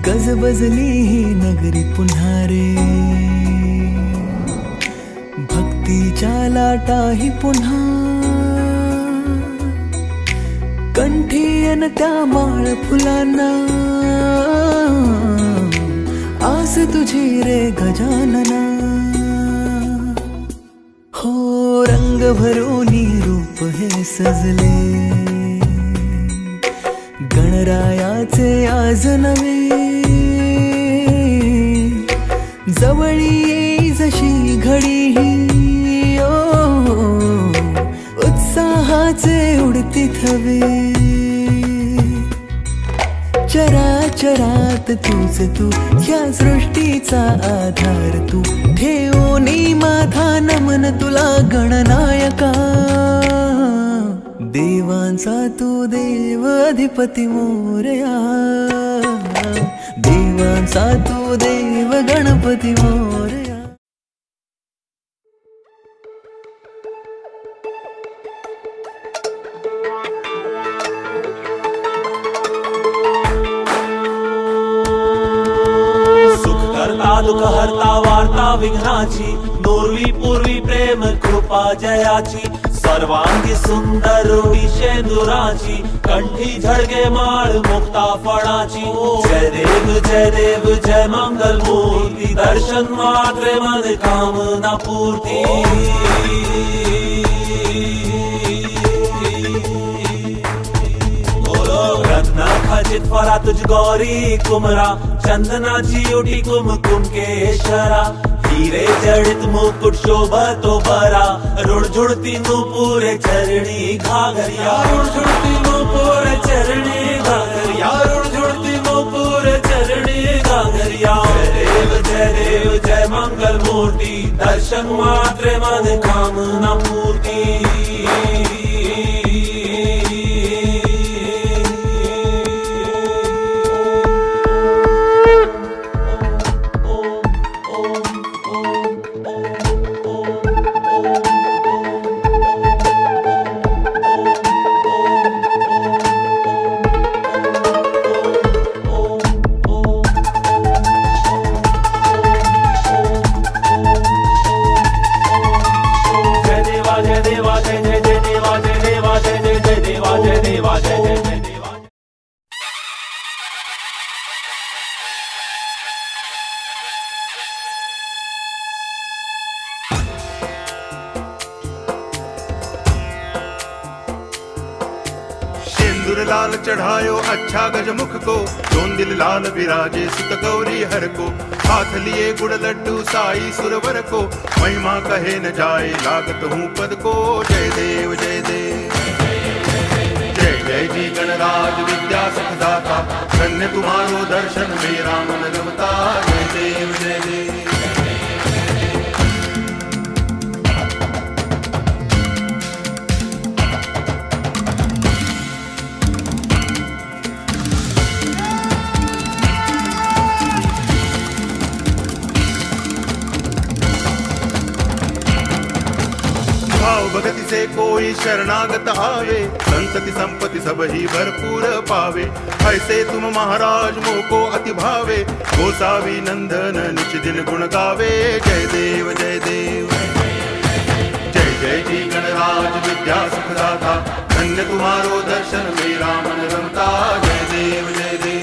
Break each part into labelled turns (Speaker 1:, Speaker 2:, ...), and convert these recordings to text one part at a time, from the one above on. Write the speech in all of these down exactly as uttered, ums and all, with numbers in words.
Speaker 1: गजबजली ही नगरी पुन्हा रे, भक्तीच्या लाटाही पुन्हा, कंठी अन त्या माळ फुलांना, आस तुझी रे गजानना। हो रंग भरोनी रूप हे सजले, गणरायाचे आज नवे, जवळी येई जशी घडी ही, ओ उत्साहाचे उडती थवे। चराचरात तूच तू, या सृष्टीचा आधार तू, ठेवोनी माझा नमन तुला गणनायका। देवांचा तू देव अधिपती मोरया, देवांचा तू देव गणपती मोरया।
Speaker 2: दुःख हरता वार्ता विघ्नाची, नूरवी पूर्वी प्रेम कृपा जयाची, सर्वांगी सुंदर रूढी शेंदुराची, कंठी झडगे माळ मुक्ता फळाची। जय देव जय देव जय मंगल मूर्ती, दर्शन मात्रे मन कामना पूर्ती। रत्न खचित फरा तुझ गौरी कुमरा, चंदनाची उठी कुमकुम केशरा, हीरे जडित मुकुट शोभतो बरा, रुणझुणती नूपुरे चरणी घाघरिया, रुणझुणती नूपुरे चरणी घाघरिया, रुणझुणती नूपुरे चरणी घाघरिया। जय देव जय देव जय मंगल मूर्ति, दर्शन मात्रे मन कामना पूर्ति।
Speaker 3: लाल चढ़ायो अच्छा गजमुख को, दोन दिल लाल विराजे सुत गौरी हर को, हाथ लिए गुड़ लड्डू साई सुरवर को, महिमा कहे न जाए लागत हूँ पद को। जय देव जय देव जय जय जी गणराज विद्या सुखदाता, धन्य तुम्हारो दर्शन मेरा मन रमता। जय देव जय देव भगति से कोई शरणागत आवे, संतति संपत्ति सब ही भरपूर पावे। ऐसे तुम महाराज मोको अति भावे, गोसावी नंदन निच दिन गुण गावे। जय देव जय देव जय जय जी गणराज विद्या सुखदाता, धन्य तुम्हारो दर्शन मेरा मन रमता। जय देव जय देव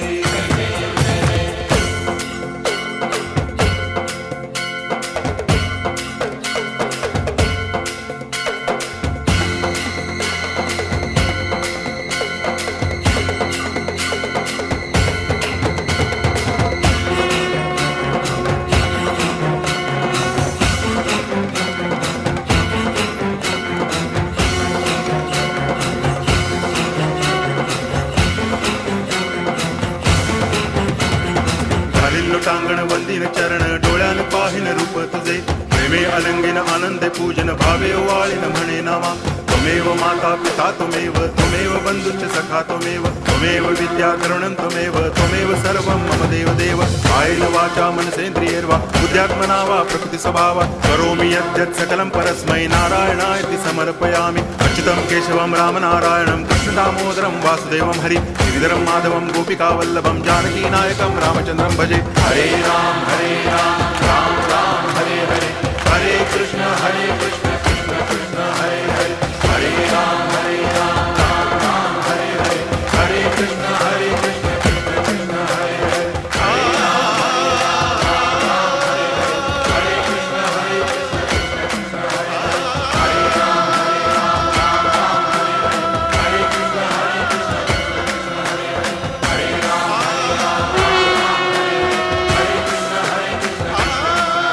Speaker 3: टांगण वंदिन चरण, डोळ्यान पाहिन रूप तुझे, प्रेमे अलंगिन आनंदे पूजन, भावे वाळीन म्हणे नामा। त्वमेव माता पिता त्वमेव त्वमेव बन्धुश्च सखा त्वमेव त्वमेव विद्या करुणं त्वमेव त्वमेव सर्वं मम देव देव कायेन वाचा मनसेन्द्रियैर्वा बुद्ध्यात्मना वा प्रकृतिस्वभावात् करोमि यद्यत् सकलं परस्मै नारायणायति समर्पयामि अच्युतं केशवं रामनारायणं कृष्णदामोदरं वासुदेवं हरि गिरिधरं माधवं गोपिकावल्लभं जानकीनायकं रामचन्द्रं भजे। हरे राम हरे राम राम राम हरे हरे हरे कृष्ण हरे कृष्ण कृष्ण कृष्ण हरे हरे हरे राम हरे राम राम राम हरे हरे हरे कृष्ण हरे कृष्ण कृष्ण कृष्ण हरे हरे हरे राम हरे राम राम राम हरे हरे हरे कृष्ण हरे कृष्ण कृष्ण कृष्ण हरे हरे हरे राम हरे राम राम राम हरे हरे हरे कृष्ण हरे कृष्ण कृष्ण कृष्ण हरे हरे हरे राम हरे राम राम राम हरे हरे हरे कृष्ण हरे कृष्ण कृष्ण कृष्ण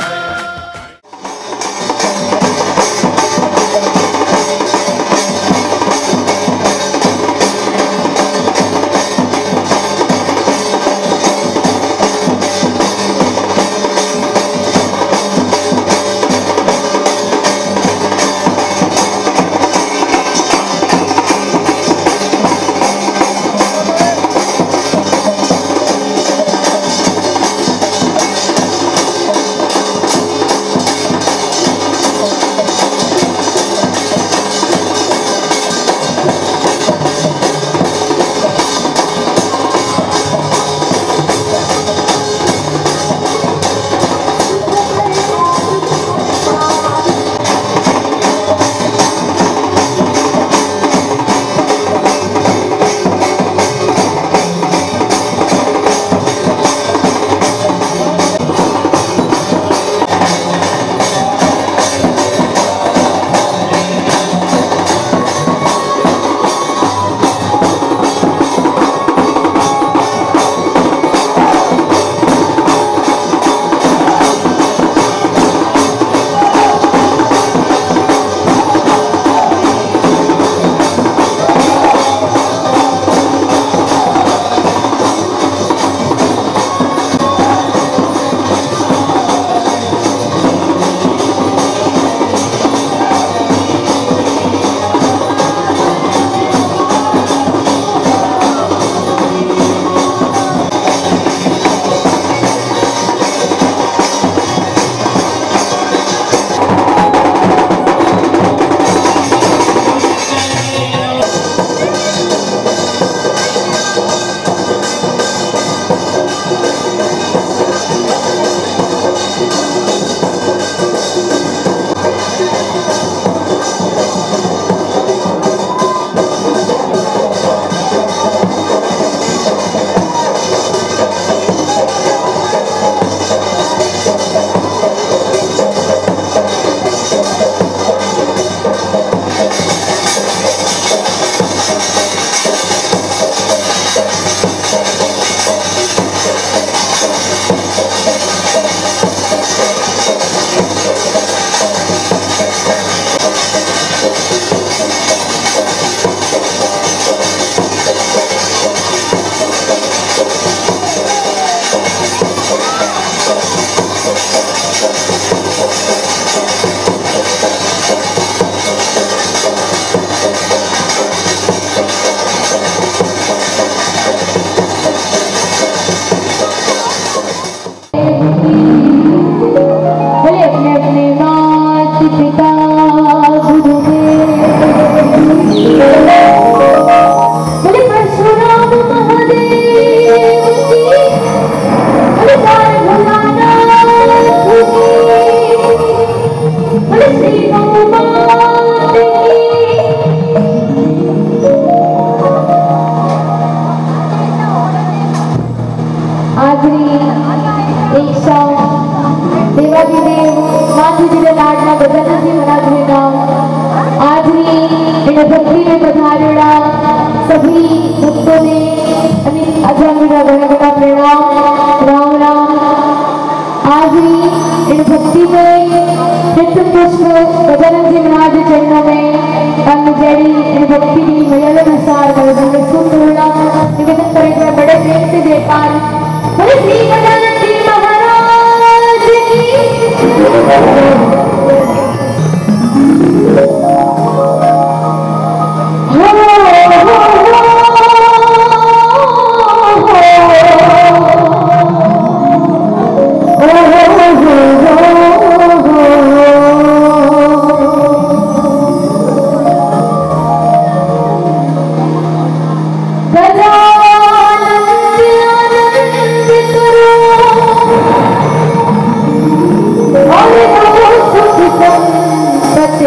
Speaker 4: सभी भक्तों ने अजमेरा गणगणा प्रणाम राम राम। आज ही इन भक्ति में चित्र पुष्प गजानन जी महाराज चरणों में अंग जड़ी इन भक्ति की मर्यादा अनुसार गणगण सुंदर निवेदन करेंगे बड़े प्रेम से जयकार बोले श्री गजानन जी महाराज की।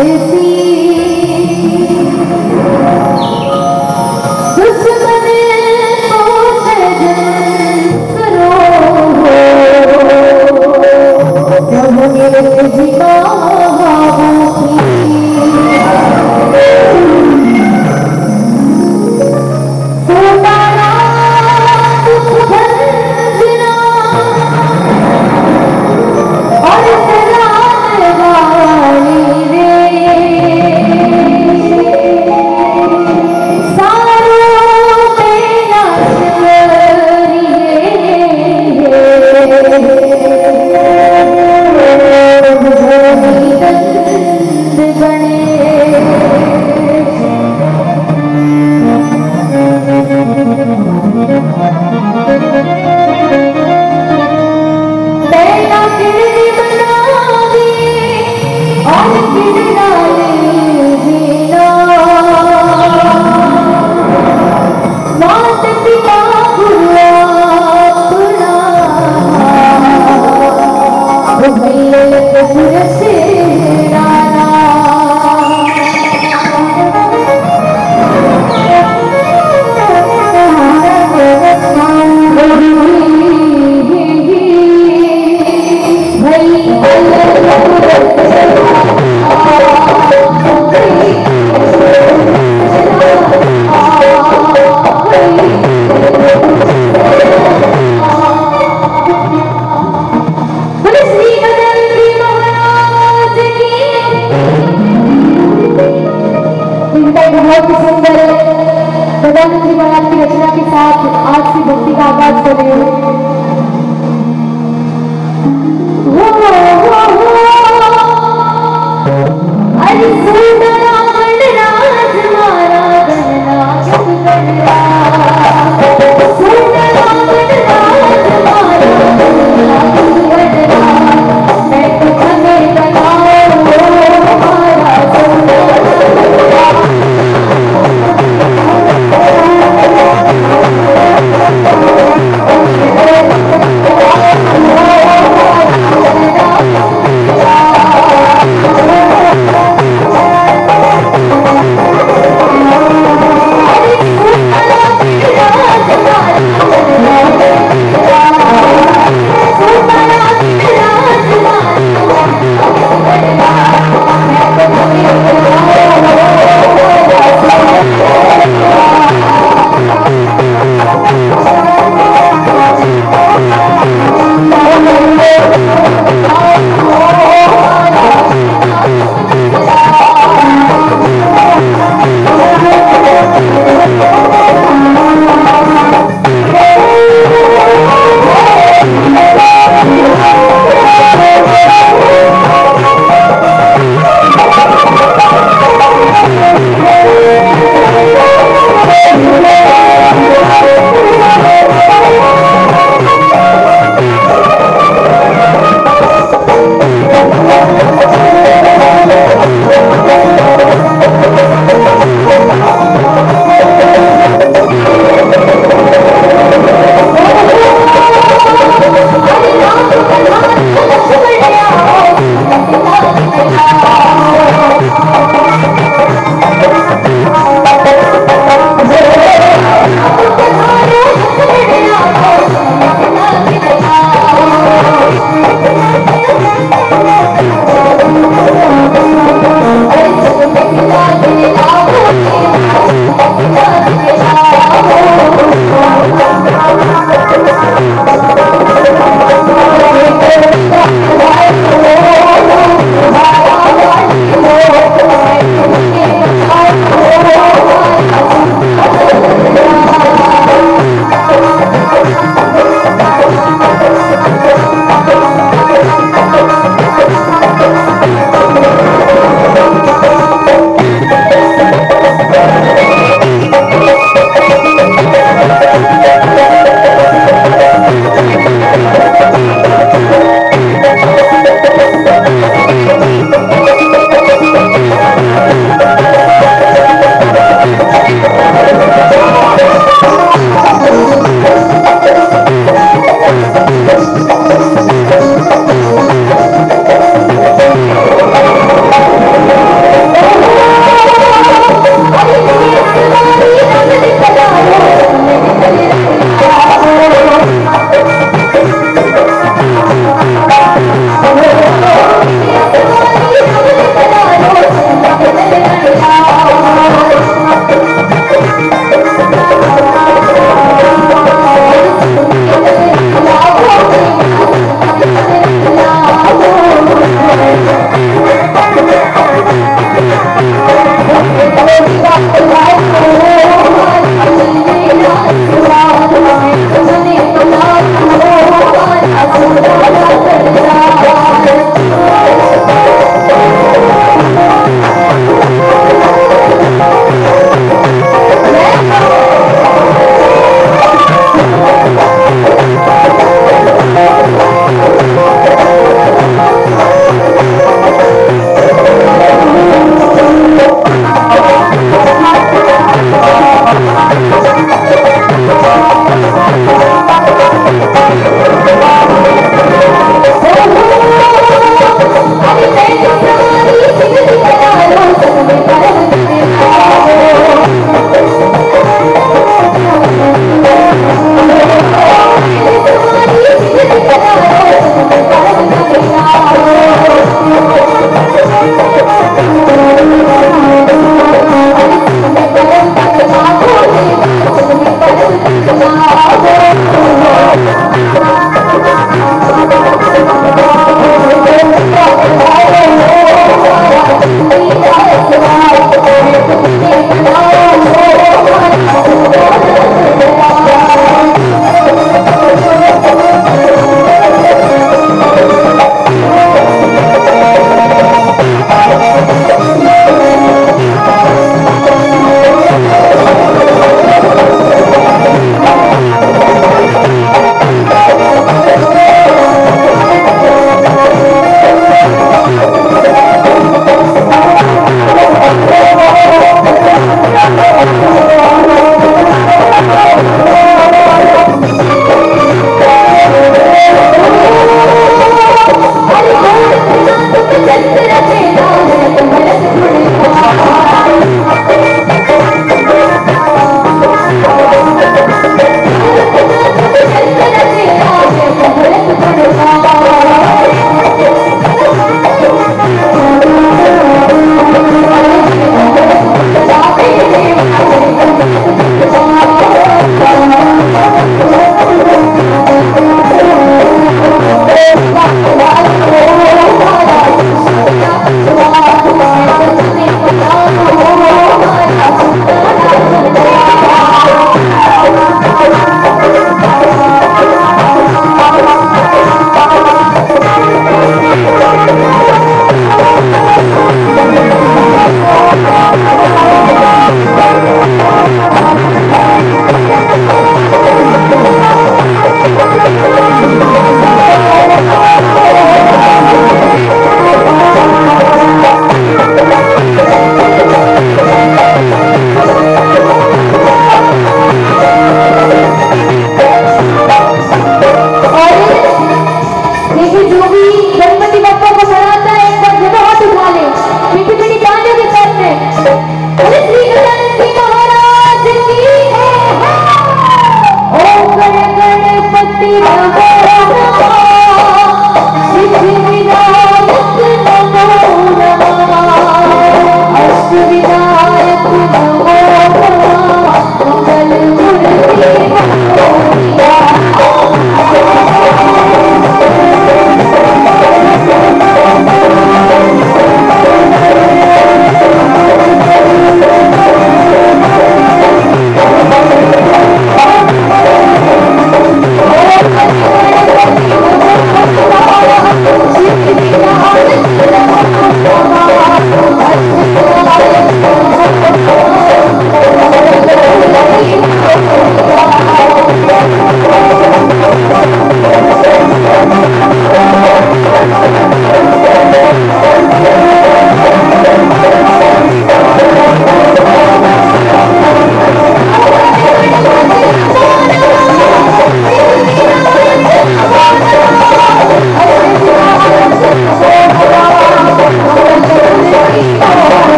Speaker 4: Oh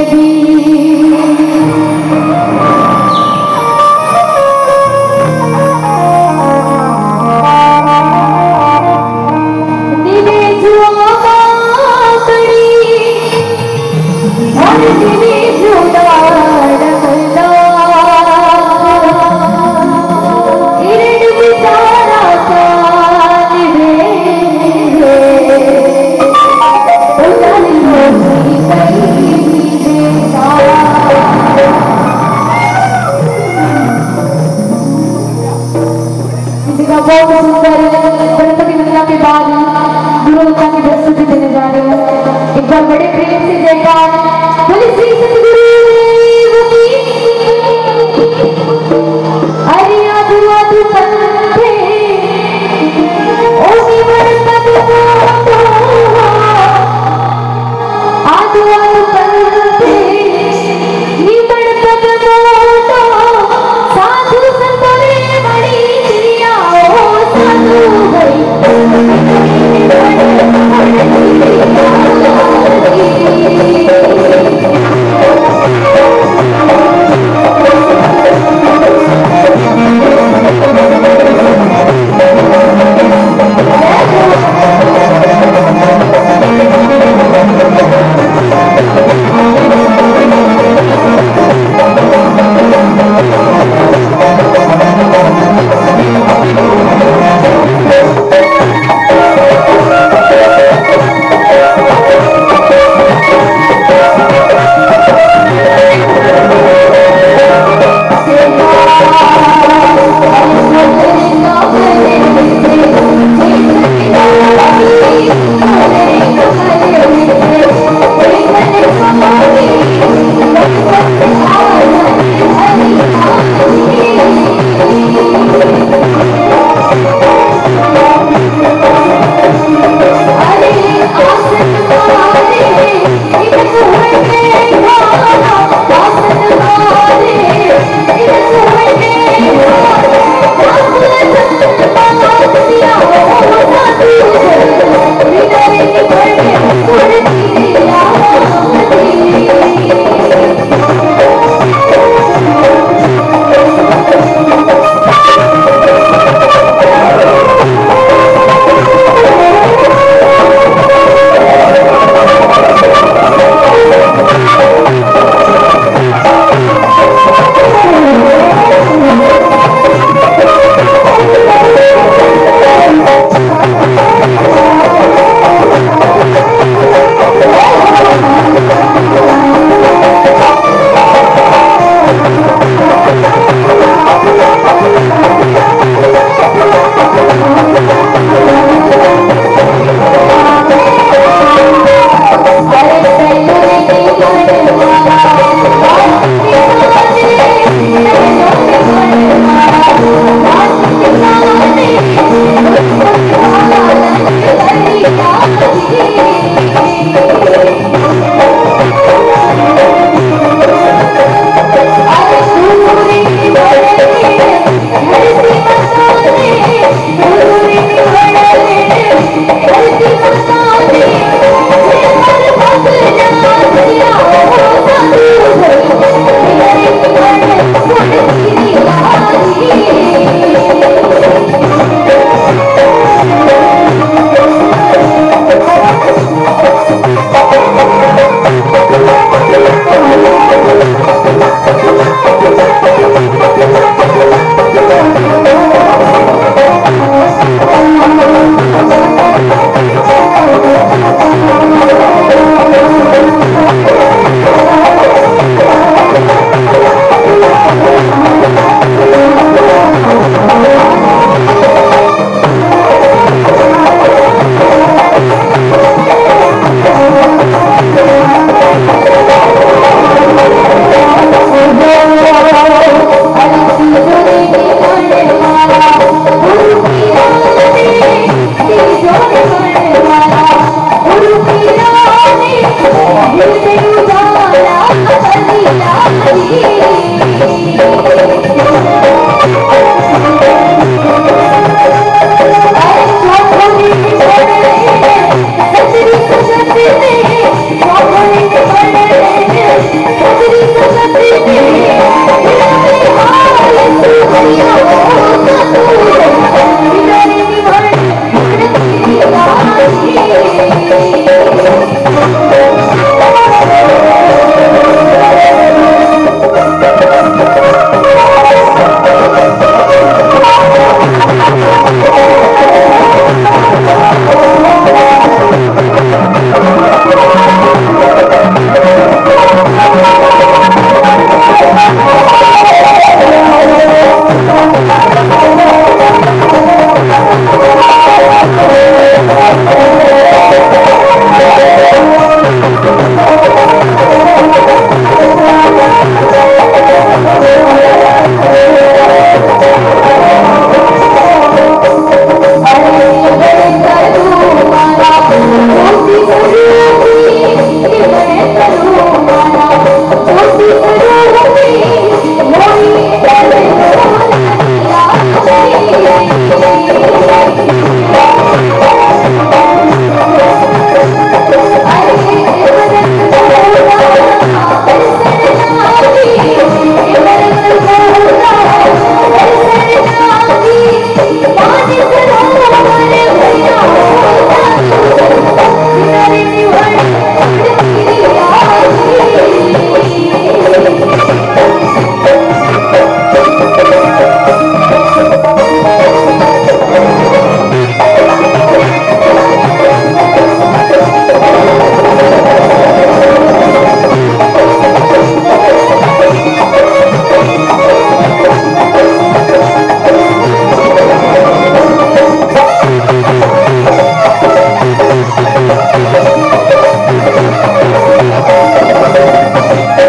Speaker 4: Thank you.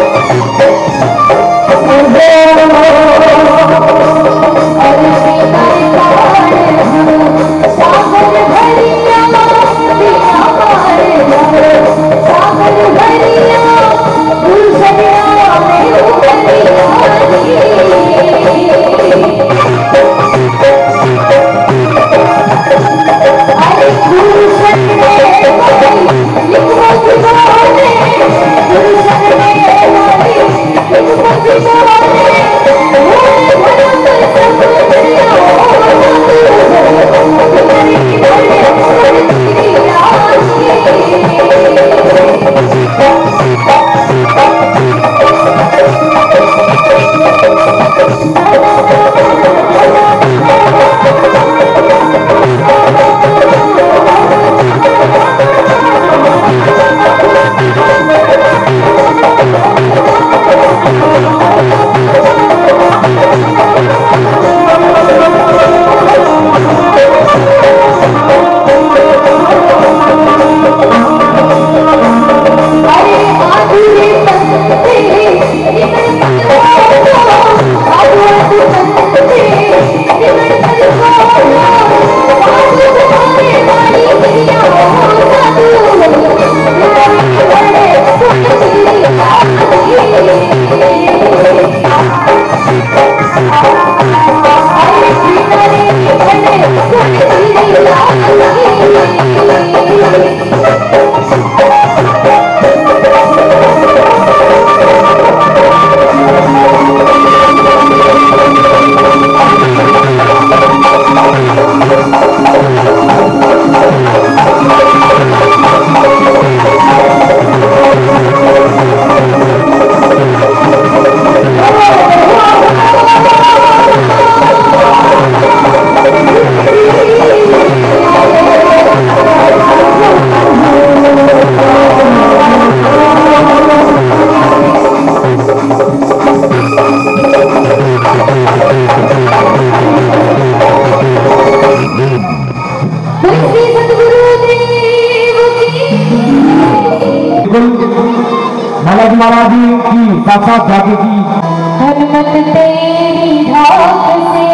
Speaker 5: महाराज महाराज की साक्षात जाके की
Speaker 4: हनुमत तेरी ढाक से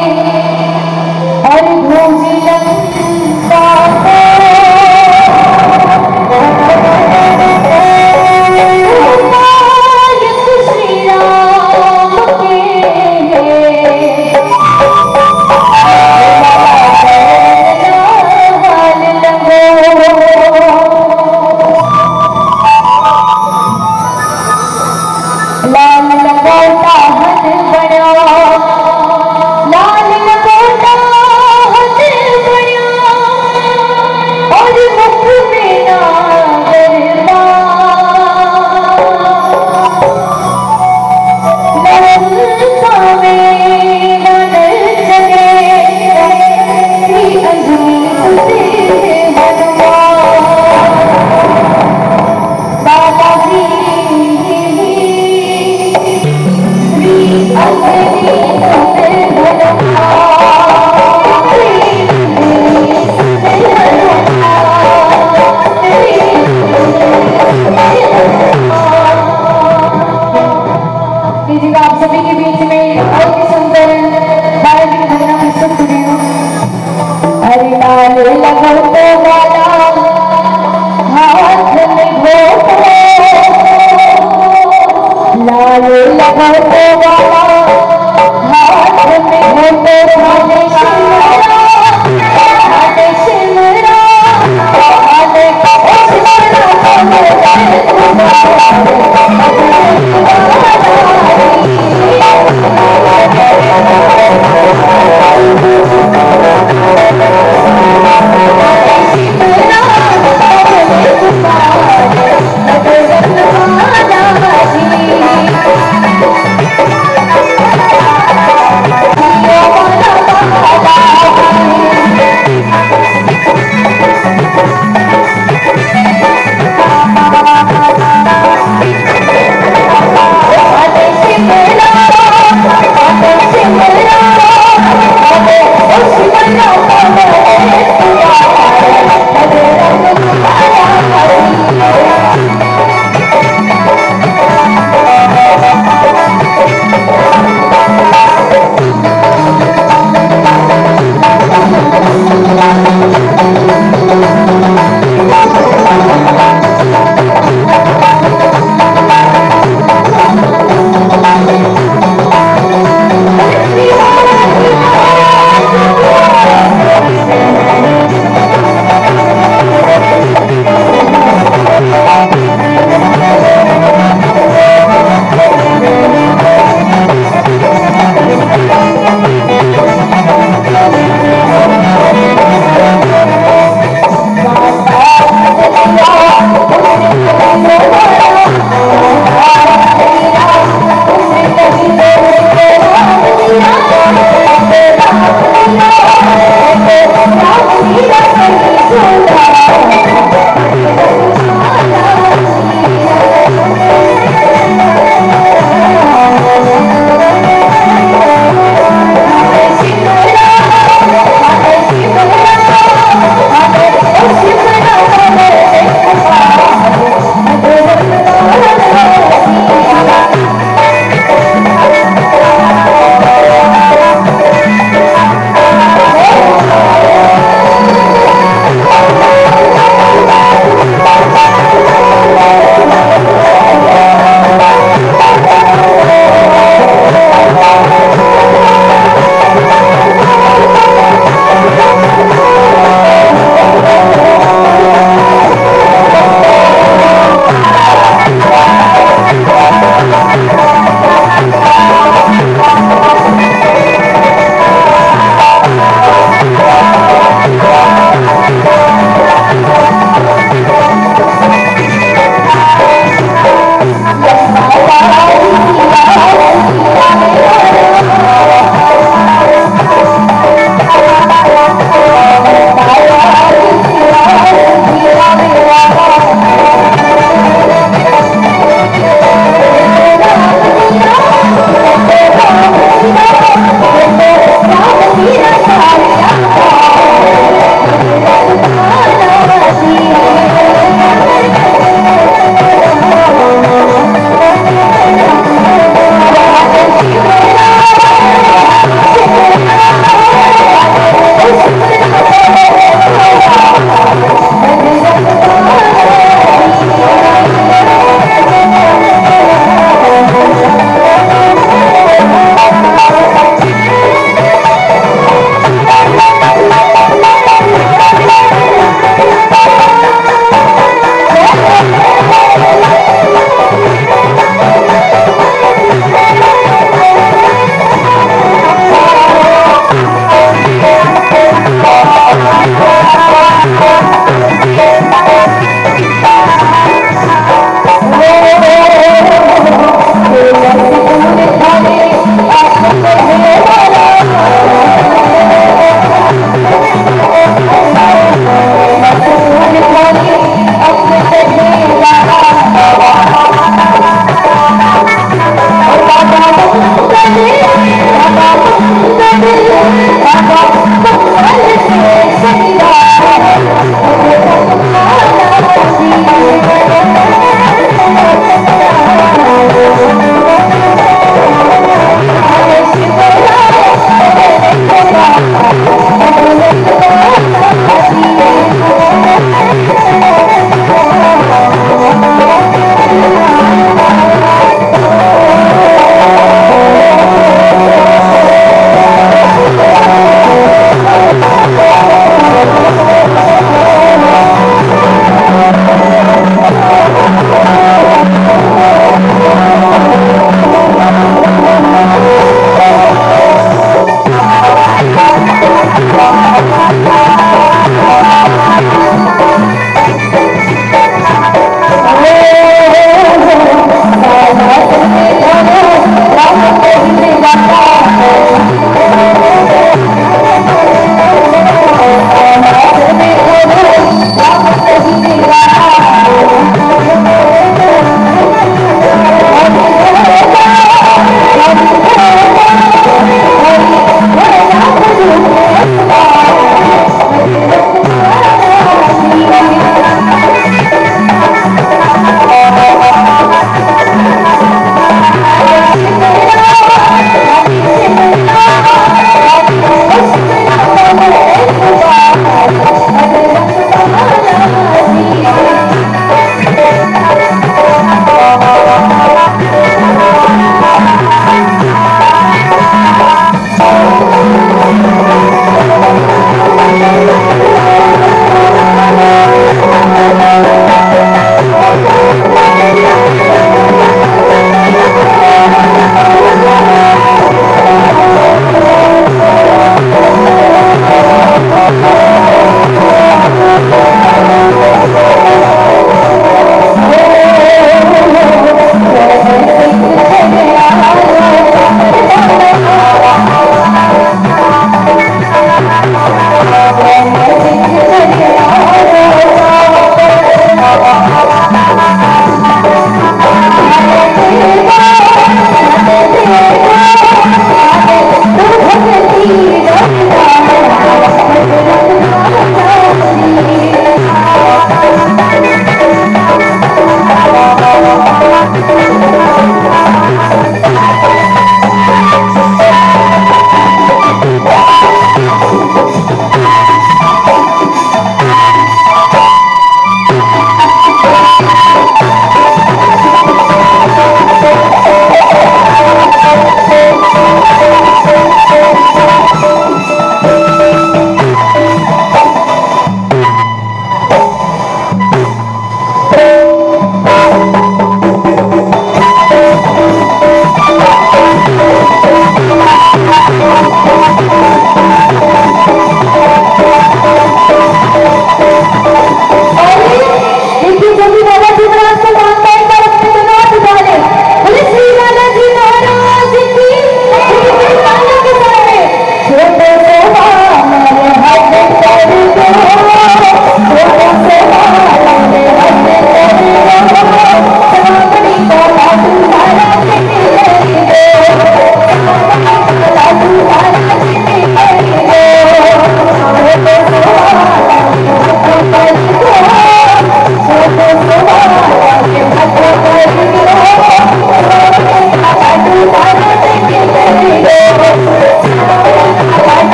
Speaker 4: और भोजन श्री राम लाल लंगोटा हथ बड़ा लाल लंगोटा हथ बड़ा और मुख में नागरदा लंका में नंद चले श्री अंजनी सुते हनुमान बाबा जी Thank you.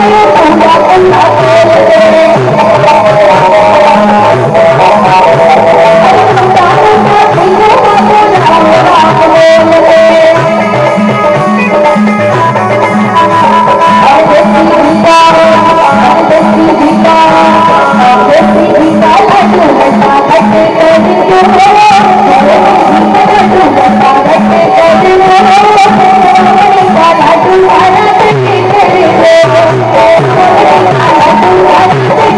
Speaker 4: Thank you.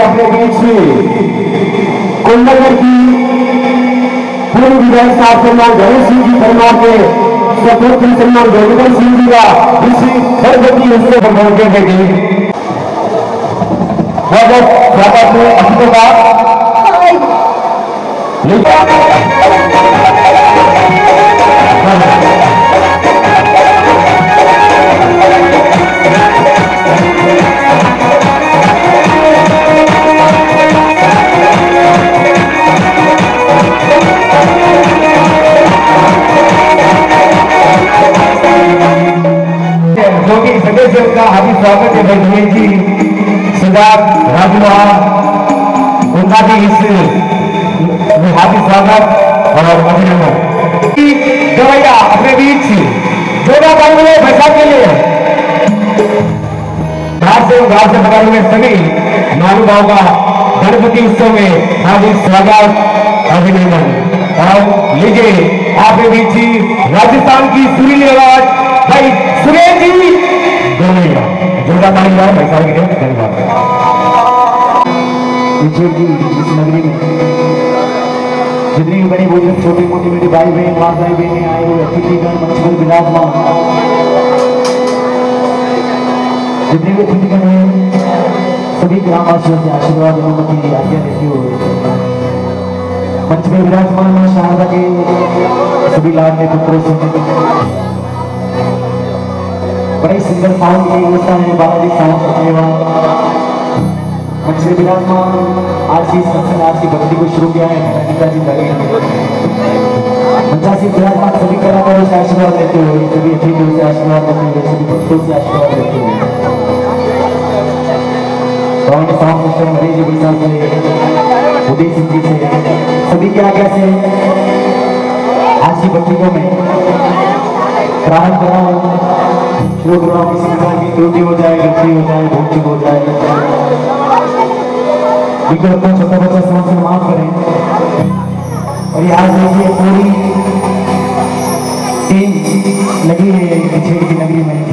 Speaker 5: अपने बीच में कुंडलगढ़ की पूर्व विधायक साहब सम्मान गणेश सिंह जी परिवार के सपुत्र सम्मान गोविंद सिंह जी का इसी सरस्वती हिस्से पर मौके देंगे। बहुत स्वागत है अतिथियों का। जो कि सदस्य का हार्दिक स्वागत है बलदेव जी सिद्धार्थ राजवा उनका भी इस हार्दिक स्वागत और अभिनंदन। गवैया अपने बीच जोड़ा बन गए बैठा के लिए घाट से घाट से बगल में सभी महानुभाव का गणपति उत्सव में हार्दिक स्वागत अभिनंदन। और लीजिए आपके बीच राजस्थान की सुरीली आवाज भाई सुरेश जी गवैया जोड़ा ताली जाओ बैठा के लिए धन्यवाद। जी इस नगरी में जितनी भी बड़ी बोली छोटी मोटी मेरी भाई बहन माताएं बहनें आए हुए अतिथिगण मंच पर विराजमान जितने भी अतिथिगण हैं सभी ग्रामवासियों से आशीर्वाद अनुमति आज्ञा लेते हुए मंच में विराजमान मां शारदा के सभी लाडले पुत्रों से बड़े सुंदर साउंड की व्यवस्था है बालाजी साउंड सेवा मंच में विराजमान आज की सत्संग आज की भक्ति को शुरू किया है पिताजी लगे पंचासी विराजमान सभी कलाकारों से आशीर्वाद लेते हुए सभी अतिथियों से आशीर्वाद लेते हुए सभी भक्तों से आशीर्वाद लेते हुए साउंड सिस्टम हरी जी बिसा से उदय सिंह जी से सभी की आज्ञा से आज की भक्ति को मैं प्रारंभ कर रहा हूँ। प्रोग्राम किसी प्रकार की त्रुटि हो जाए गलती हो जाए भूल चूक हो जाए बिल्कुल अपना छोटा बच्चा समझ से माफ करें। और ये आज देखिए पूरी टीम लगी है पिछेड़ की नगरी में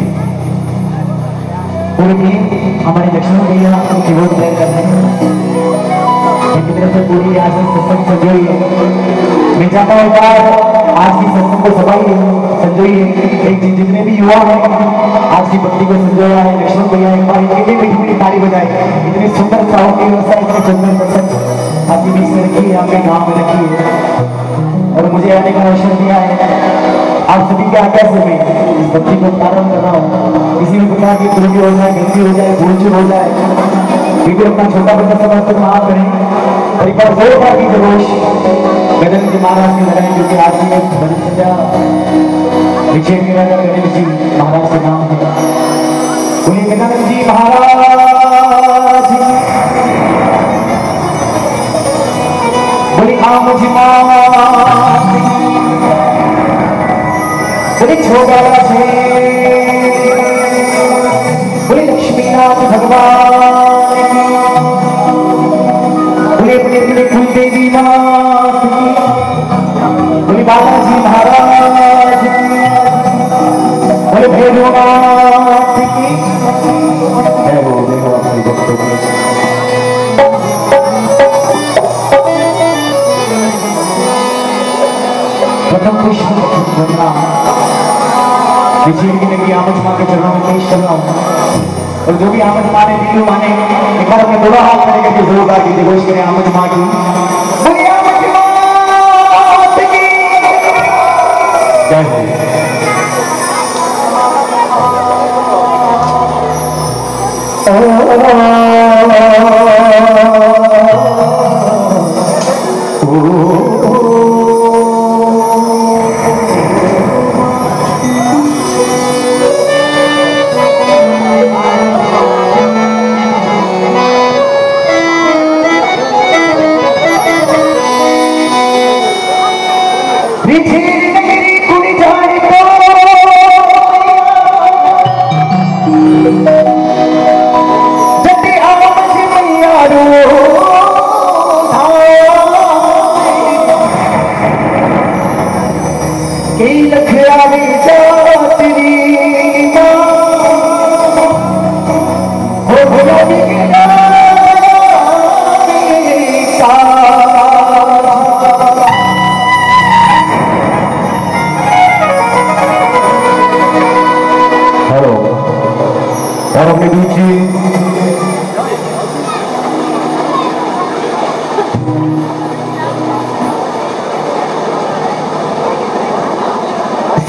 Speaker 5: पूरी टीम हमारे लक्ष्मण भैया कीबोर्ड प्ले कर रहे हैं इनकी तरफ से पूरी आज सत्संग संजोई है। मैं चाहता हूँ आज की सत्संग को सभाई संजोई एक जितने भी युवा हैं आज की भक्ति को संजोया है लक्ष्मण भैया एक बार इनके लिए मीठी मीठी ताली बजाए। इतनी सुंदर साउंड की व्यवस्था इतनी सुंदर सत्संग आपके बीच में रखी है आपके गाँव में रखी है और मुझे आने का अवसर दिया है। आप सभी के आज्ञा से मैं इस भक्ति को प्रारंभ कर रहा हूँ। किसी भी प्रकार की त्रुटि हो जाए गलती हो जाए भूल चूक हो जाए बिल्कुल अपना छोटा बच्चा समझ कर माफ करें। और एक बार दो बार की जरूर गजानन जी महाराज की लगाएं क्योंकि आज की एक बड़ी संख्या विजय के राजा गणेश जी महाराज के नाम है। बोलिए गजानन जी महाराज बोली आम जी बोली छोटा बोली लक्ष्मीनाथ भगवान बोले बोले बोले कुल देवी माँ बोले बालाजी महाराज बोले भैरवनाथ की जय हो जय हो हमारी भक्तों की। प्रथम पुष्प वंदना विजय की नगरी आमच माँ के चरणों में पेश कर रहा हूँ। और जो भी आमच माँ ने दिल्लू माने एक बार अपने दोनों हाथ खड़े करके जोरदार की घोष करें आमच माँ की जय हो।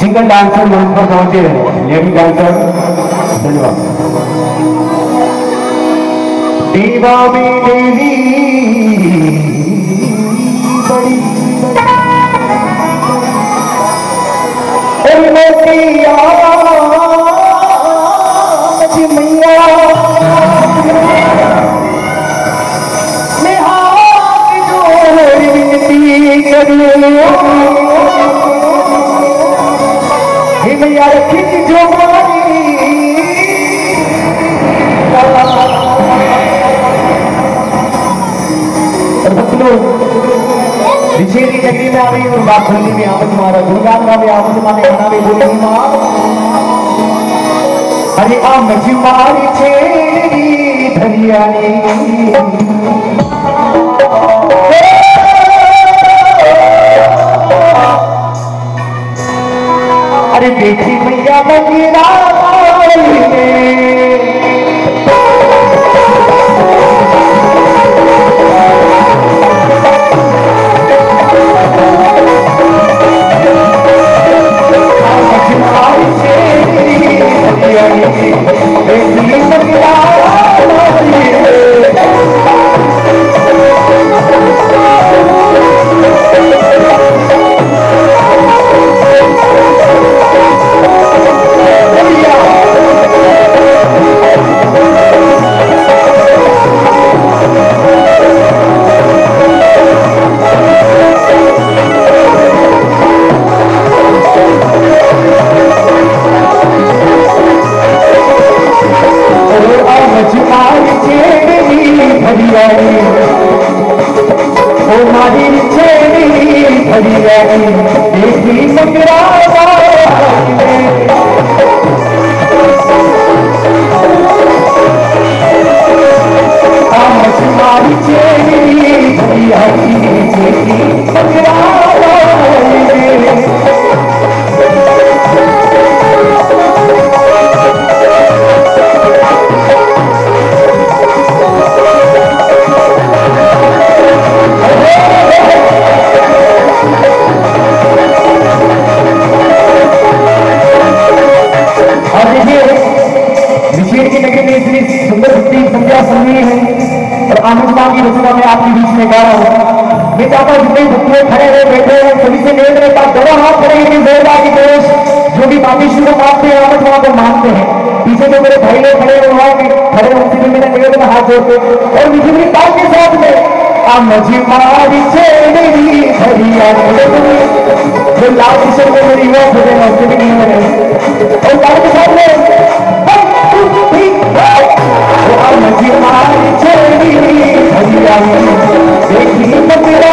Speaker 5: सिंगल डांसर मंच पर पहुंचे हैं, लेडी डांसर धन्यवाद। देवा में देवी बड़ी मैया मैं हाथ जोड़ विनती करूं हे मैया रखी जो विशेरी नगरी में आ गई और बात खोलने में आमद मारा गुणगान का भी आमद माने खाना भी बोले माँ अरे आमद मारी छेड़ी धरियानी अरे बेटी मैया मगीरा मुझे मारी छेड़ी धरियानी जो लाल किशोर में मेरी वो भजन है उससे भी नहीं बने और लाल के साथ में मुझे मारी छेड़ी धरियानी देखी मगरा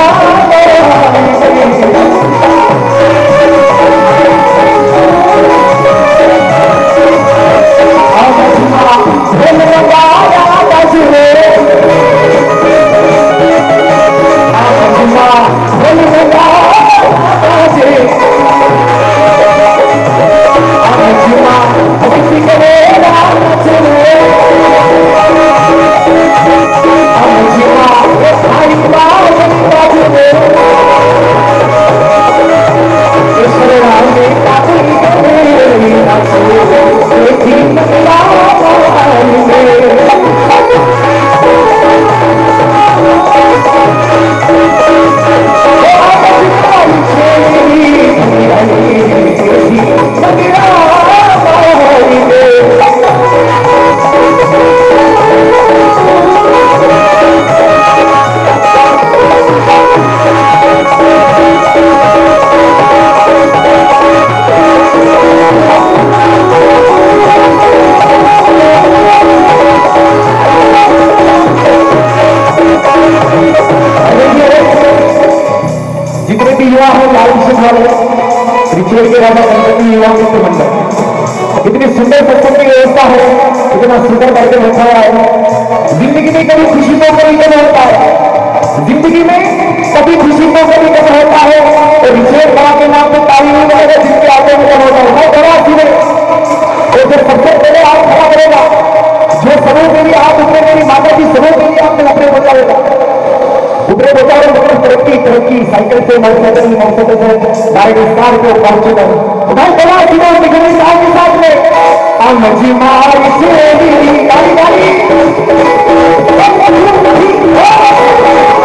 Speaker 5: इतनी सुंदर सत्संग की व्यवस्था है, इतना सुंदर करके रखा हुआ है। जिंदगी में कभी खुशी को कभी कम होता है, जिंदगी में कभी खुशी को कभी कम होता है। तो विशेष बाबा के नाम पे ताली नहीं बनेगा जिसके आगे में कम होता है वो बड़ा आशीर्वाद। तो जो सबसे पहले आप खड़ा करेगा, जो सबों के लिए आप उसमें मेरी माता जी सबों के लिए आपने अपने बचाएगा, उपरे बचाओ मतलब तरक्की तरक्की साइकिल से मौसम मौसम से डायरेक्ट स्टार को पहुंचे तो भाई बड़ा सीधा दिखने साथ के साथ में अमजी मारी से गाड़ी गाड़ी